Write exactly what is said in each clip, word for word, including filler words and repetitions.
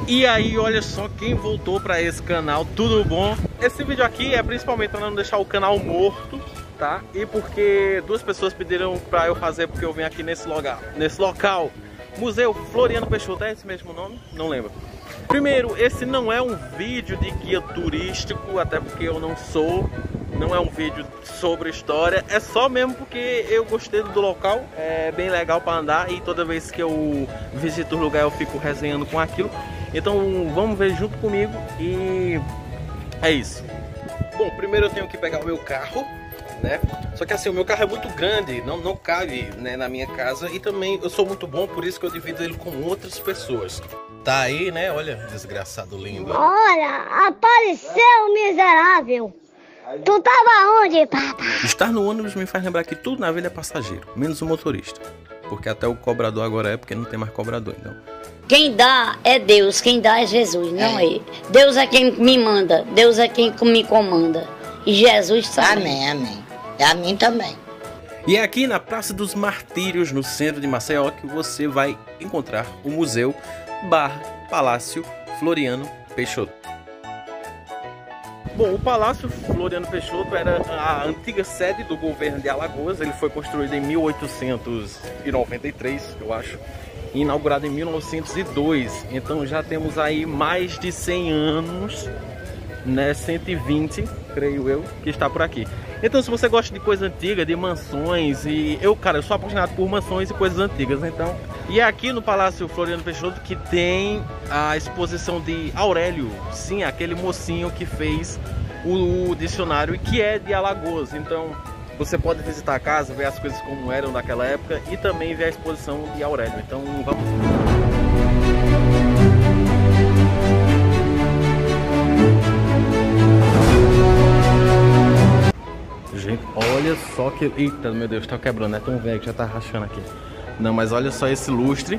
E aí, olha só quem voltou para esse canal, tudo bom? Esse vídeo aqui é principalmente para não deixar o canal morto, tá? E porque duas pessoas pediram para eu fazer, porque eu vim aqui nesse local, nesse local, Museu Floriano Peixoto, é esse mesmo nome? Não lembro. Primeiro, esse não é um vídeo de guia turístico, até porque eu não sou. Não é um vídeo sobre história, é só mesmo porque eu gostei do local, é bem legal para andar e toda vez que eu visito o lugar eu fico resenhando com aquilo. Então vamos ver junto comigo e é isso. Bom, primeiro eu tenho que pegar o meu carro, né? Só que assim, o meu carro é muito grande, não, não cabe, né, na minha casa. E também eu sou muito bom, por isso que eu divido ele com outras pessoas. Tá aí, né? Olha, desgraçado lindo. Olha, apareceu, miserável. Tu tava onde, papai? Estar no ônibus me faz lembrar que tudo na vida é passageiro, menos o motorista. Porque até o cobrador agora é, porque não tem mais cobrador, então. Quem dá é Deus, quem dá é Jesus, não é. Deus é quem me manda, Deus é quem me comanda. E Jesus também. Amém, amém. E a mim também. E é aqui na Praça dos Martírios, no centro de Maceió, que você vai encontrar o Museu barra Palácio Floriano Peixoto. Bom, o Palácio Floriano Peixoto era a antiga sede do governo de Alagoas. Ele foi construído em mil oitocentos e noventa e três, eu acho, e inaugurado em mil novecentos e dois. Então já temos aí mais de cem anos, né, cento e vinte, creio eu, que está por aqui. Então se você gosta de coisa antiga, de mansões, e eu, cara, eu sou apaixonado por mansões e coisas antigas, então. E é aqui no Palácio Floriano Peixoto que tem a exposição de Aurélio, sim, aquele mocinho que fez o, o dicionário e que é de Alagoas. Então você pode visitar a casa, ver as coisas como eram naquela época e também ver a exposição de Aurélio. Então vamos. Gente, olha só que... Eita, meu Deus, tá quebrando, é tão velho que já tá rachando aqui. Não, mas olha só esse lustre.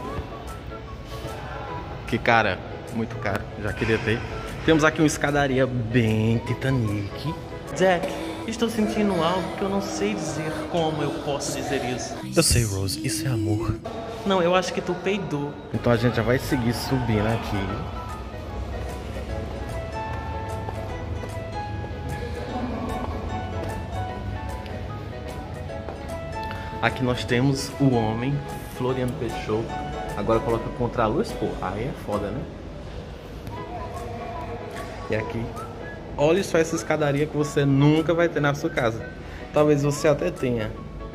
Que, cara, muito caro, já queria ter. Temos aqui uma escadaria bem Titanic. Jack, estou sentindo algo que eu não sei dizer como eu posso dizer isso. Eu sei, Rose, isso é amor. Não, eu acho que tu peidou. Então a gente já vai seguir subindo aqui. Aqui nós temos o homem Floriano Peixoto. Agora coloca contra a luz, pô, aí é foda, né? E aqui, olha só essa escadaria que você nunca vai ter na sua casa. Talvez você até tenha,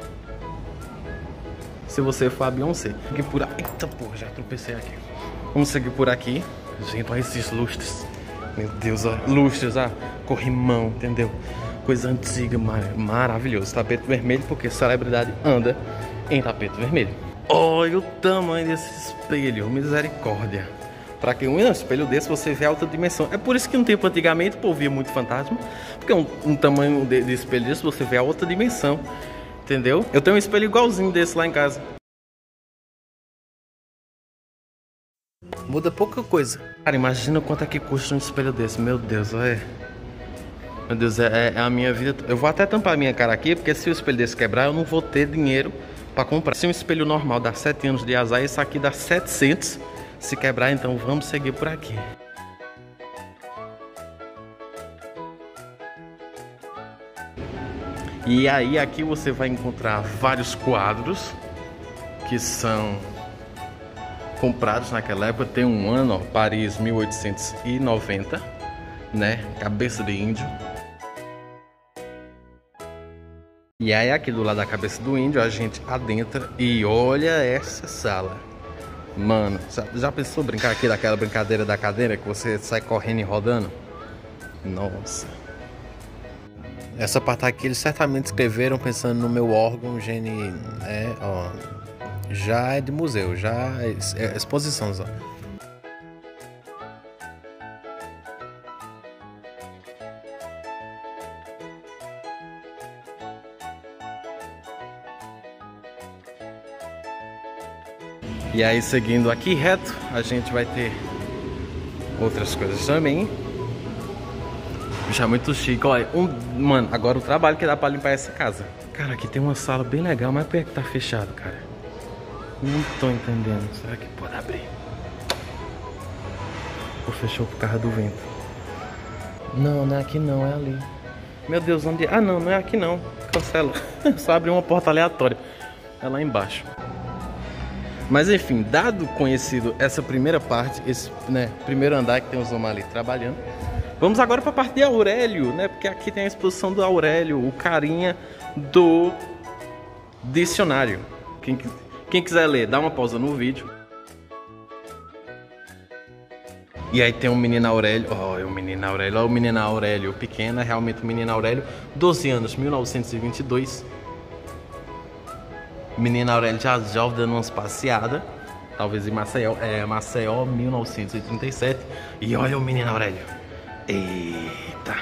se você for a Beyoncé. Aqui por aqui. Eita porra, já tropecei aqui. Vamos seguir por aqui. Gente, olha esses lustres. Meu Deus, ó, lustres, ó, corrimão, entendeu? Coisa antiga, mar maravilhoso. Tapete vermelho, porque celebridade anda em tapete vermelho. Olha o tamanho desse espelho, misericórdia. Pra que um espelho desse você vê a alta dimensão. É por isso que no tempo antigamente o povo via muito fantasma. Porque um, um tamanho de, de espelho desse você vê a outra dimensão. Entendeu? Eu tenho um espelho igualzinho desse lá em casa. Muda pouca coisa. Cara, imagina quanto é que custa um espelho desse. Meu Deus, olha. Meu Deus, é, é a minha vida. Eu vou até tampar a minha cara aqui, porque se o espelho desse quebrar, eu não vou ter dinheiro para comprar. Se um espelho normal dá sete anos de azar, esse aqui dá setecentos. Se quebrar, então vamos seguir por aqui. E aí aqui você vai encontrar vários quadros que são comprados naquela época. Tem um ano, ó, Paris mil oitocentos e noventa, né? Cabeça de índio. E aí aqui do lado da cabeça do índio a gente adentra e olha essa sala. Mano, já pensou brincar aqui daquela brincadeira da cadeira que você sai correndo e rodando? Nossa. Essa parte aqui eles certamente escreveram pensando no meu órgão gene... É, ó. Já é de museu, já é, é exposição, ó. E aí, seguindo aqui reto, a gente vai ter outras coisas também. Já muito chique. Olha, um, mano, agora o trabalho que dá pra limpar essa casa. Cara, aqui tem uma sala bem legal, mas por que tá fechado, cara? Não tô entendendo. Será que pode abrir? Ou fechou por causa do vento? Não, não é aqui não, é ali. Meu Deus, onde... Ah, não, não é aqui não. Cancela. Só abriu uma porta aleatória. É lá embaixo. Mas enfim, dado conhecido essa primeira parte, esse né, primeiro andar que tem os homens ali trabalhando, vamos agora para a parte de Aurélio, né? Porque aqui tem a exposição do Aurélio, o carinha do dicionário. Quem, quem quiser ler, dá uma pausa no vídeo. E aí tem o menino Aurélio, ó, oh, o menino Aurélio, ó, o menino Aurélio pequeno, é realmente o menino Aurélio, doze anos, mil novecentos e vinte e dois. Menino Aurélio já jovem dando umas passeadas, talvez em Maceió, é, Maceió, mil novecentos e trinta e sete. E olha o menino Aurélio, eita.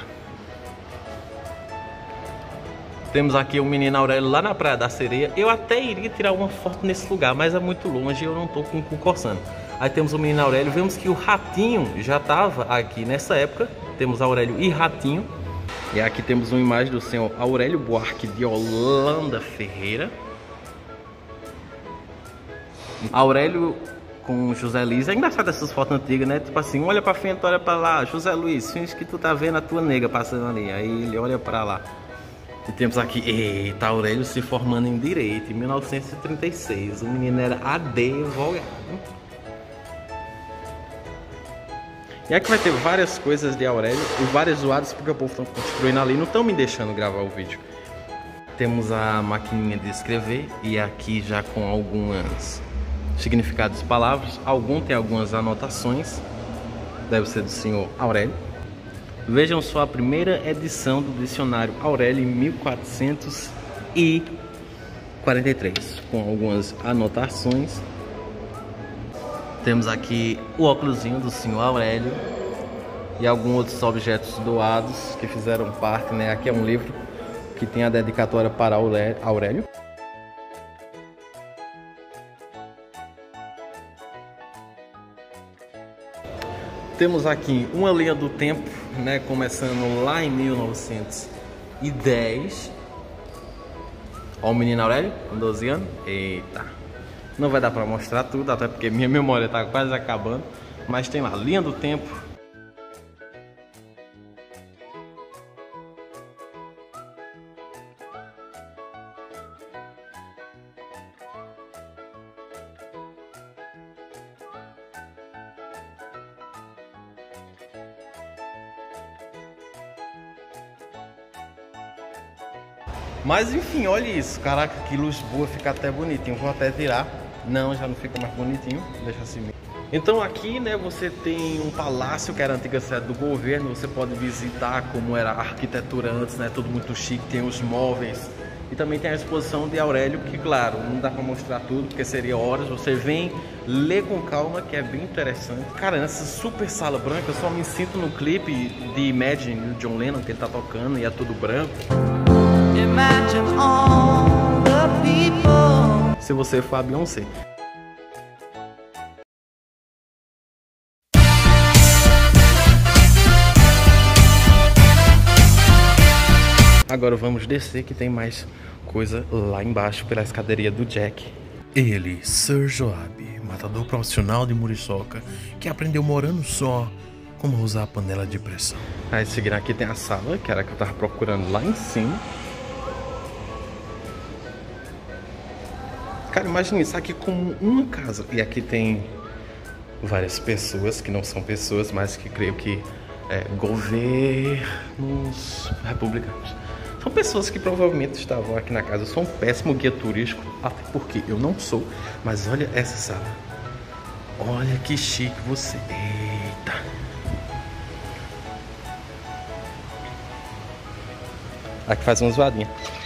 Temos aqui o menino Aurélio lá na Praia da Sereia. Eu até iria tirar uma foto nesse lugar, mas é muito longe e eu não tô com concursando. Aí temos o menino Aurélio, vemos que o Ratinho já estava aqui nessa época. Temos Aurélio e Ratinho. E aqui temos uma imagem do senhor Aurélio Buarque de Holanda Ferreira. Aurélio com José Luiz. É engraçado essas fotos antigas, né? Tipo assim, olha pra frente, olha pra lá. José Luiz, finge que tu tá vendo a tua nega passando ali. Aí ele olha pra lá. E temos aqui, eita, Aurélio se formando em Direito em mil novecentos e trinta e seis. O menino era advogado. E aqui vai ter várias coisas de Aurélio e vários zoados porque o povo estão construindo ali, não estão me deixando gravar o vídeo. Temos a maquininha de escrever e aqui já com alguns significados de palavras. Algum tem algumas anotações, deve ser do senhor Aurélio. Vejam só a primeira edição do dicionário Aurélio em mil quatrocentos e quarenta e três, com algumas anotações. Temos aqui o óculosinho do senhor Aurélio e alguns outros objetos doados que fizeram parte, né? Aqui é um livro que tem a dedicatória para Aurélio. Temos aqui uma linha do tempo, né? Começando lá em mil novecentos e dez. Ó o menino Aurélio, com doze anos. Eita! Não vai dar para mostrar tudo, até porque minha memória está quase acabando. Mas tem lá, linha do tempo. Mas enfim, olha isso. Caraca, que luz boa, fica até bonitinho. Vou até tirar. Não, já não fica mais bonitinho. Deixa assim mesmo. Então aqui, né, você tem um palácio que era a antiga sede do governo. Você pode visitar como era a arquitetura antes, né? Tudo muito chique, tem os móveis. E também tem a exposição de Aurélio, que claro, não dá pra mostrar tudo, porque seria horas. Você vem, lê com calma, que é bem interessante. Cara, nessa super sala branca, eu só me sinto no clipe de Imagine, do John Lennon, que ele tá tocando e é tudo branco. Imagine all the people. Se você for a Beyoncé. Agora vamos descer que tem mais coisa lá embaixo pela escadaria do Jack. Ele, Sir Joab, matador profissional de muriçoca, que aprendeu morando só como usar a panela de pressão. Aí seguindo aqui tem a sala, que era a que eu tava procurando lá em cima. Cara, imagina isso aqui como uma casa. E aqui tem várias pessoas, que não são pessoas, mas que creio que é governos republicanos. São pessoas que provavelmente estavam aqui na casa. Eu sou um péssimo guia turístico, até porque eu não sou. Mas olha essa sala. Olha que chique você. Eita. Aqui faz uma zoadinha.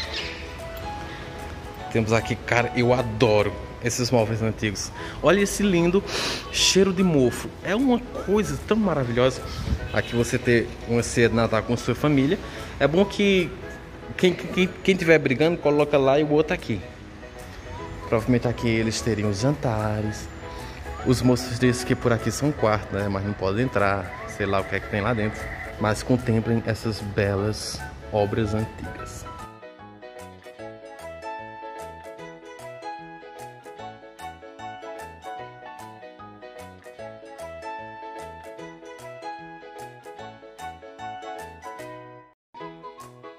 Temos aqui, cara, eu adoro esses móveis antigos. Olha esse lindo cheiro de mofo. É uma coisa tão maravilhosa. Aqui você ter uma ceia de Natal com sua família. É bom que quem, quem, quem tiver brigando, coloca lá e o outro aqui. Provavelmente aqui eles teriam os jantares. Os moços dizem que por aqui são quartos, né? Mas não podem entrar. Sei lá o que é que tem lá dentro. Mas contemplem essas belas obras antigas.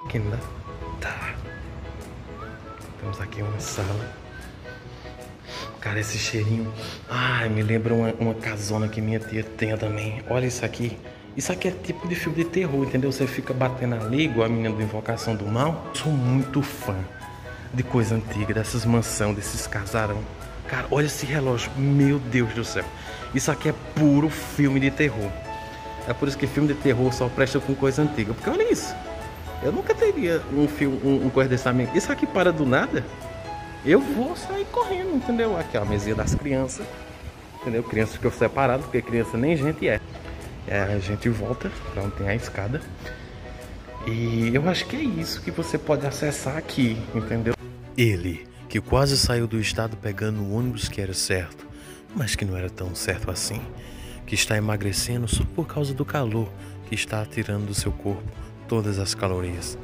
Aqui não dá? Tá. Temos aqui uma sala. Cara, esse cheirinho... Ai, me lembra uma, uma casona que minha tia tem também. Olha isso aqui. Isso aqui é tipo de filme de terror, entendeu? Você fica batendo ali, igual a menina do Invocação do Mal. Sou muito fã de coisa antiga, dessas mansões, desses casarão. Cara, olha esse relógio. Meu Deus do céu. Isso aqui é puro filme de terror. É por isso que filme de terror só presta com coisa antiga. Porque olha isso. Eu nunca teria um filme, um, um coisa desse amigo. Isso aqui para do nada. Eu vou sair correndo, entendeu? Aqui ó, a mesinha das crianças. Entendeu? Crianças que eu separado, porque criança nem gente é. É, a gente volta pra onde tem a escada. E eu acho que é isso que você pode acessar aqui, entendeu? Ele, que quase saiu do estado pegando o ônibus que era certo, mas que não era tão certo assim. Que está emagrecendo só por causa do calor que está tirando do seu corpo todas as calorias.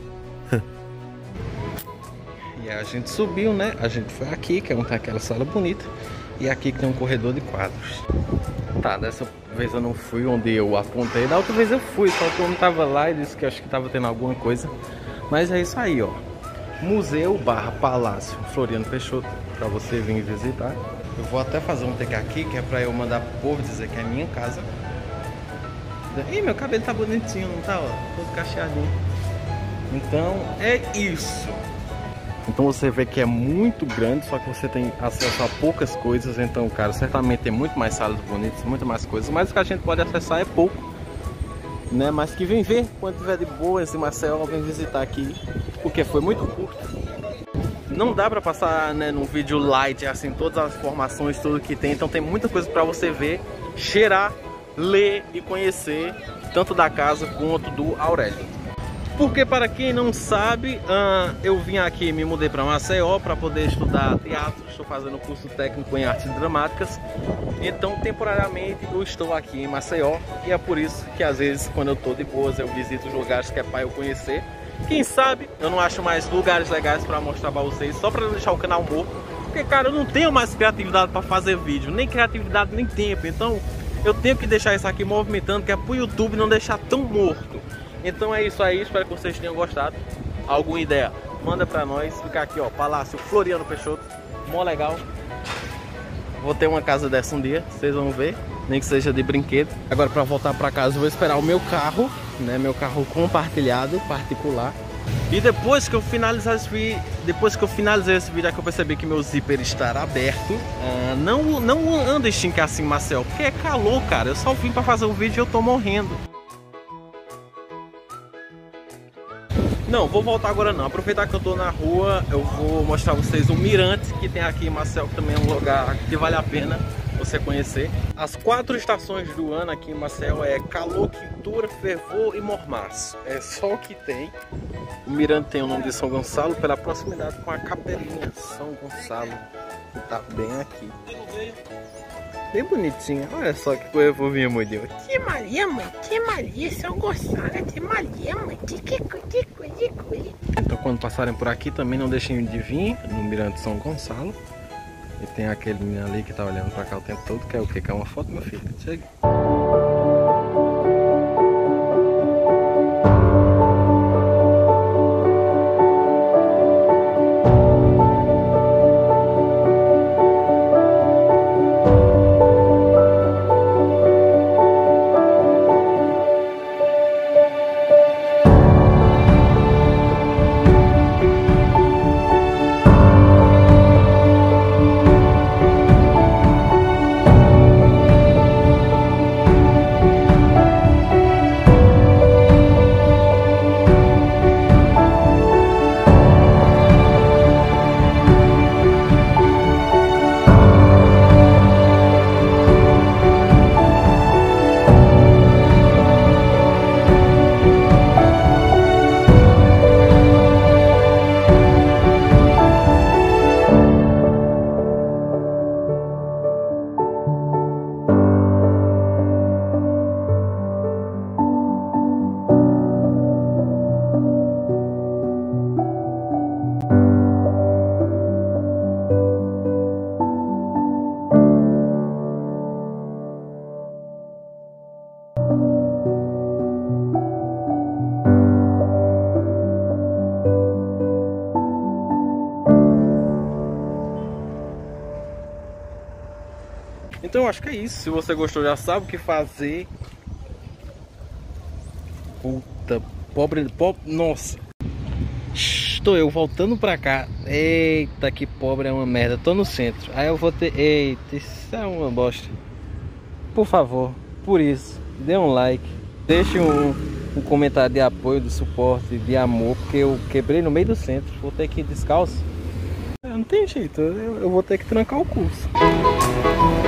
E a gente subiu, né? A gente foi aqui, que é onde tá aquela sala bonita. E aqui que tem um corredor de quadros. Tá, dessa vez eu não fui onde eu apontei. Da outra vez eu fui, só que eu não tava lá e disse que acho que tava tendo alguma coisa. Mas é isso aí, ó. Museu barra Palácio Floriano Peixoto, pra você vir visitar. Eu vou até fazer um take aqui, que é pra eu mandar pro povo dizer que é minha casa. Ih, meu cabelo tá bonitinho, não tá? Ó, todo cacheadinho. Então, é isso. Então você vê que é muito grande, só que você tem acesso a poucas coisas. Então, cara, certamente tem muito mais salas bonitas, muito mais coisas. Mas o que a gente pode acessar é pouco, né? Mas que vem ver, quando tiver de boa esse Maceió, vem visitar aqui, porque foi muito curto. Não dá pra passar, né, num vídeo light, assim, todas as informações, tudo que tem. Então tem muita coisa pra você ver, cheirar, ler e conhecer, tanto da casa quanto do Aurélio. Porque para quem não sabe, uh, eu vim aqui, me mudei para Maceió para poder estudar teatro. Estou fazendo curso técnico em artes dramáticas. Então, temporariamente, eu estou aqui em Maceió. E é por isso que às vezes, quando eu estou de boas, eu visito os lugares que é para eu conhecer. Quem sabe eu não acho mais lugares legais para mostrar para vocês, só para não deixar o canal morto. Porque, cara, eu não tenho mais criatividade para fazer vídeo, nem criatividade, nem tempo. Então, eu tenho que deixar isso aqui movimentando, que é para o YouTube não deixar tão morto. Então é isso aí, espero que vocês tenham gostado. Alguma ideia, manda pra nós. Fica aqui, ó, Palácio Floriano Peixoto, mó legal. Vou ter uma casa dessa um dia, vocês vão ver, nem que seja de brinquedo. Agora pra voltar pra casa eu vou esperar o meu carro, né, meu carro compartilhado, particular. E depois que eu finalizar esse vídeo, depois que eu finalizei esse vídeo, é que eu percebi que meu zíper estará aberto. uh, Não, não anda estincar assim, Marcel, porque é calor, cara. Eu só vim pra fazer o vídeo e eu tô morrendo. Não, vou voltar agora não. Aproveitar que eu tô na rua, eu vou mostrar pra vocês o mirante que tem aqui em Maceió, que também é um lugar que vale a pena você conhecer. As quatro estações do ano aqui em Maceió é calor, quintura, fervor e mormaço. É só o que tem. O mirante tem o nome de São Gonçalo pela proximidade com a capelinha São Gonçalo, que tá bem aqui. Bem bonitinha. Olha só que coisa fofinha, meu Deus. Que Maria, mãe, que Maria, São Gonçalo, que Maria, mãe, que que coisa, que coisa, que coisa. Então quando passarem por aqui também não deixem de vir no Mirante São Gonçalo. E tem aquele menino ali que tá olhando pra cá o tempo todo, que é o que? Que é uma foto, meu filho. Chega. Então eu acho que é isso. Se você gostou, já sabe o que fazer. Puta, pobre, pobre, nossa. Estou eu voltando pra cá. Eita, que pobre é uma merda. Tô no centro. Aí eu vou ter... Eita, isso é uma bosta. Por favor, por isso, dê um like. Deixe um, um comentário de apoio, de suporte, de amor. Porque eu quebrei no meio do centro. Vou ter que ir descalço. Não tem jeito, eu, eu vou ter que trancar o curso.